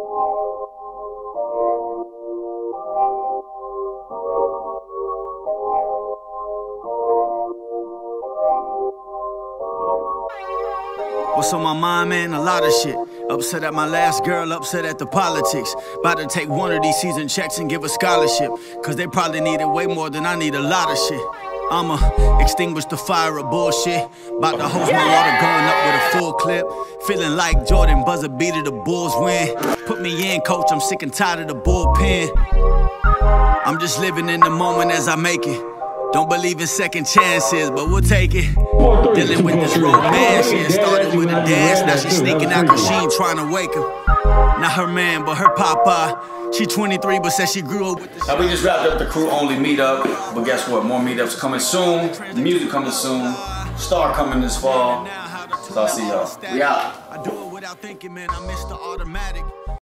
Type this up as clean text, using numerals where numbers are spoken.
What's on my mind, man? A lot of shit. Upset at my last girl, upset at the politics. About to take one of these season checks and give a scholarship. Cause they probably need it way more than I need a lot of shit. I'ma extinguish the fire of bullshit. About to hose my water going up with a full clip. Feeling like Jordan, buzzer beater, the Bulls win. Put me in, coach, I'm sick and tired of the bullpen. I'm just living in the moment as I make it. Don't believe in second chances, but we'll take it. Dealing with this romance, yeah, started with a dance. Now she's sneaking out cause she ain't trying to wake him. Not her man, but her papa. She 23, but says she grew up with this. Now we just wrapped up the crew only meetup, but guess what? More meetups coming soon. Music coming soon. Star coming this fall. So I'll see y'all. We out. I do it without thinking, man. I miss the automatic.